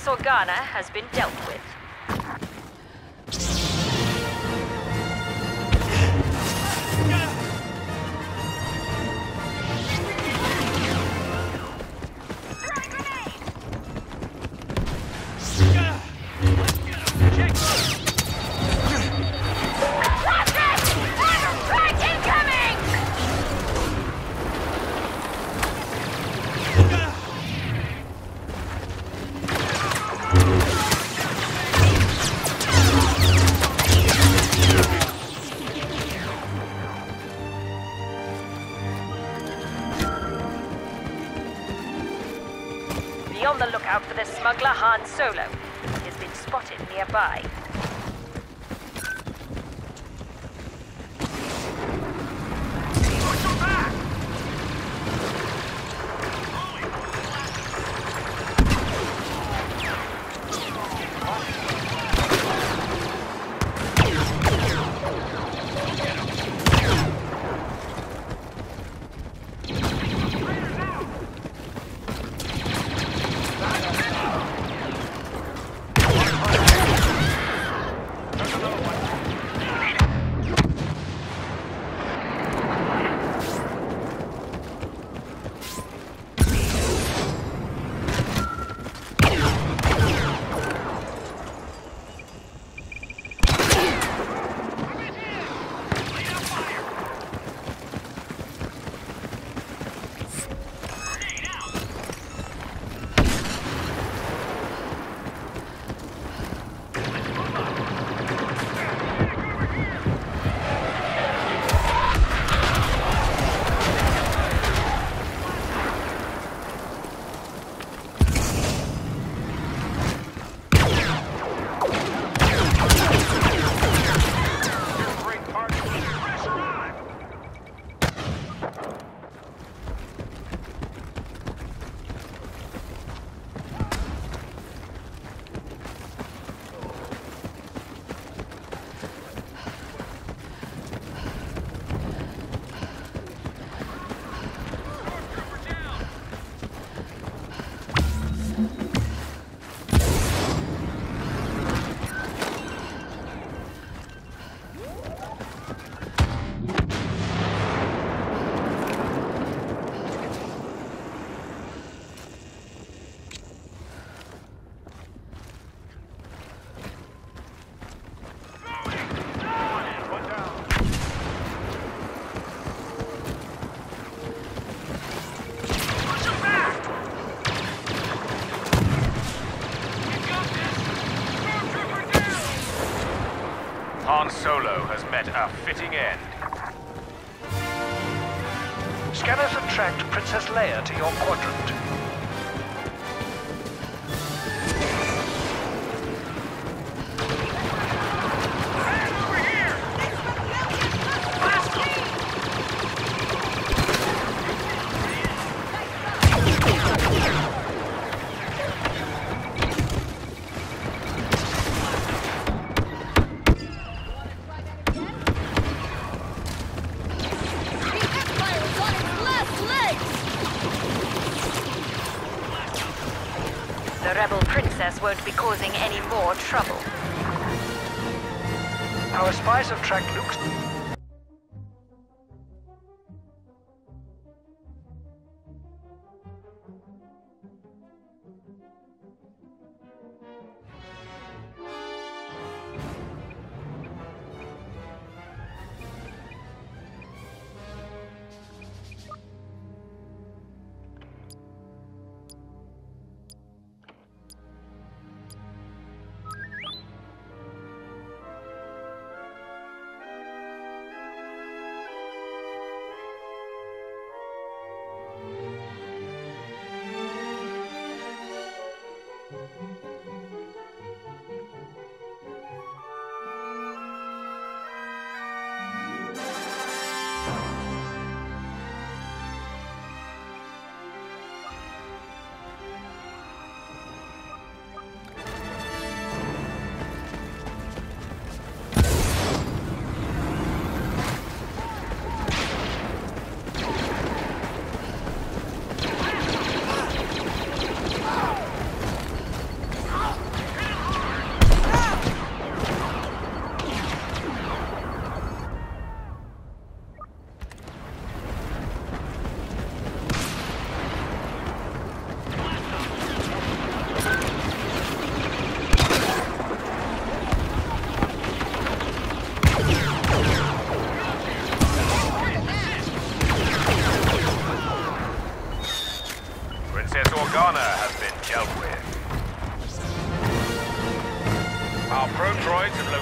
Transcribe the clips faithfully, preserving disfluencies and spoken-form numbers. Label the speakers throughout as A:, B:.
A: Organa has been dealt with. Be on the lookout for the smuggler Han Solo. He has been spotted nearby.
B: Han Solo has met a fitting end.
C: Scanners have tracked Princess Leia to your quadrant.
A: The rebel princess won't be causing any more trouble.
C: Our spies have tracked Luke's...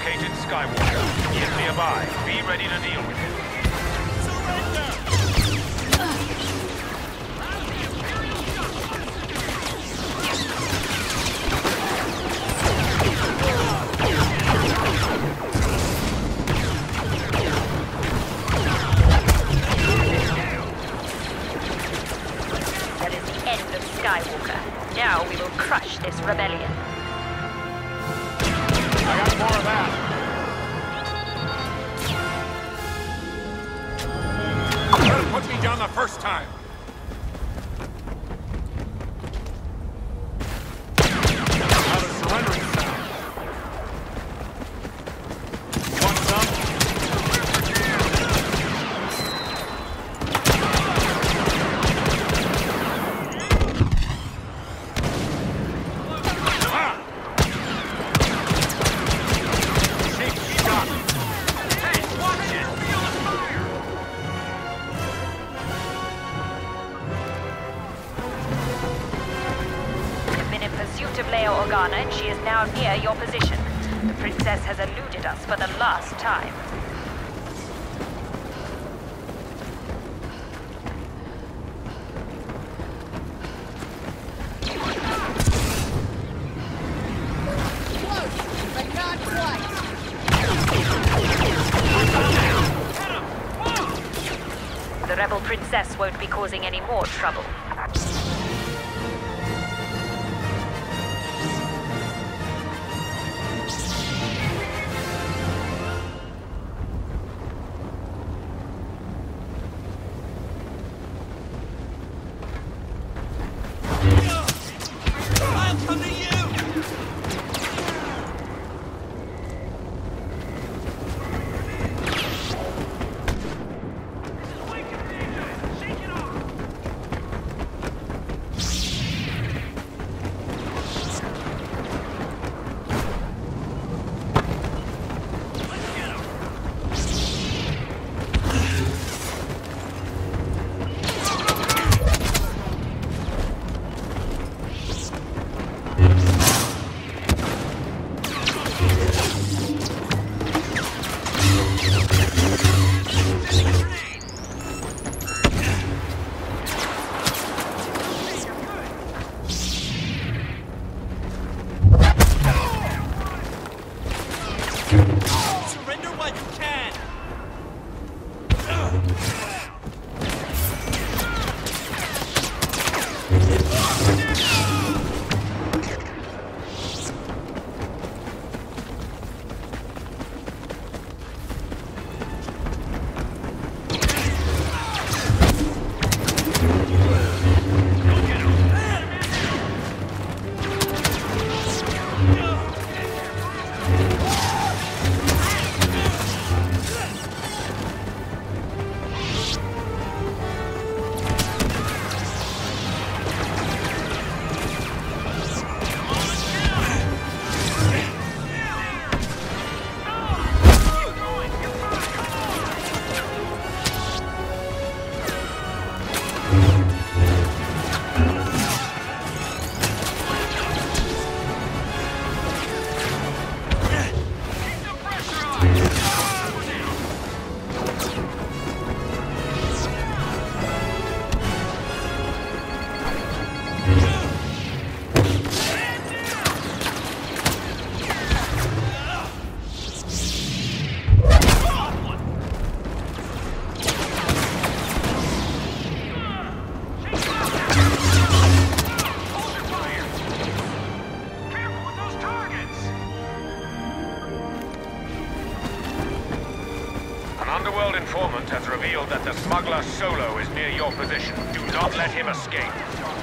B: located Skywalker. He is nearby. Be ready to deal with him.
A: That is the end of Skywalker. Now we will crush this rebellion.
B: I got more of that. You could have put me down the first time. How does surrendering sound? Want some?
A: Of Leia Organa, and she is now near your position. The princess has eluded us for the last time.
D: Close, but not quite.
A: The rebel princess won't be causing any more trouble.
E: Surrender while you can!
B: Underworld informant has revealed that the smuggler Solo is near your position. Do not let him escape.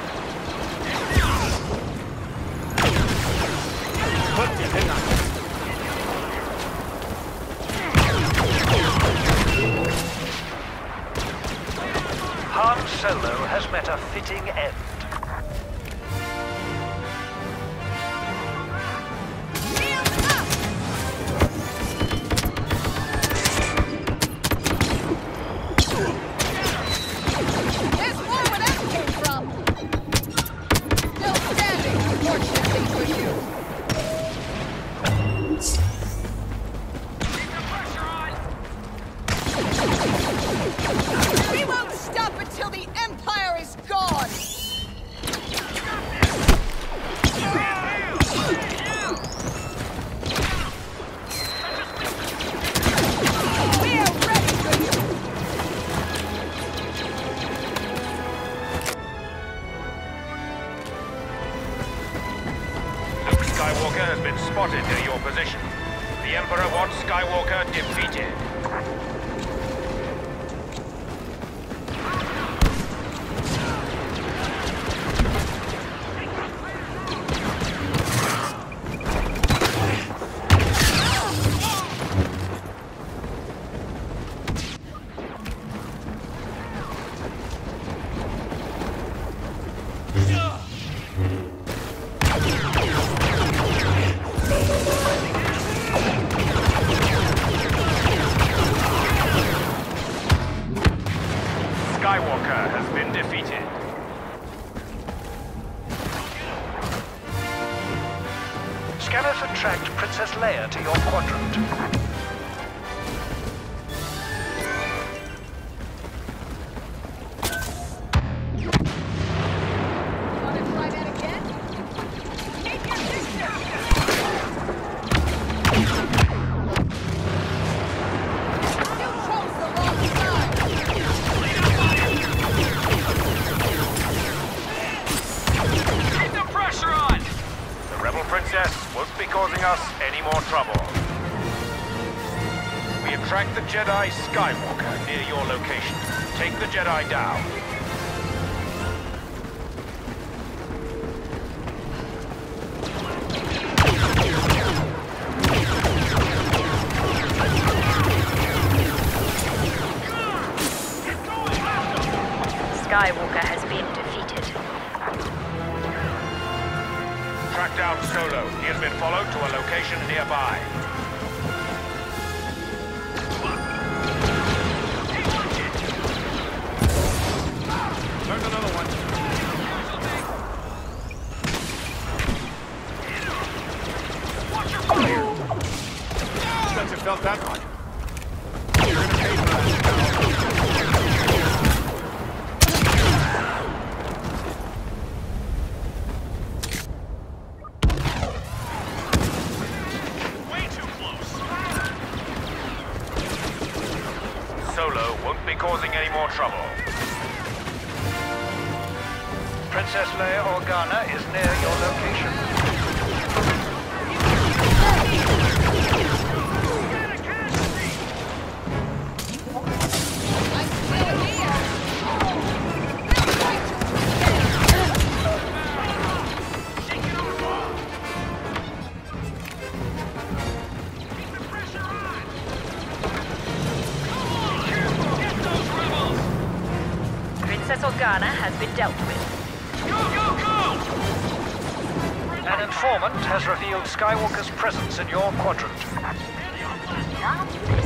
C: Han Solo has met a fitting end.
B: The Emperor wants Skywalker defeated. Skywalker has been defeated.
C: Scanners have tracked Princess Leia to your quadrant.
B: Princess won't be causing us any more trouble. We have tracked the Jedi Skywalker near your location. Take the Jedi down.
A: Skywalker has been defeated.
B: Track down Solo. He has been followed to a location nearby. There's another one. Watch your fire! Since it felt that much. You're gonna pay for that. Solo won't be causing any more trouble.
C: Princess Leia Organa is near your location.
A: Princess Organa has been dealt with.
E: Go, go, go!
C: An informant has revealed Skywalker's presence in your quadrant.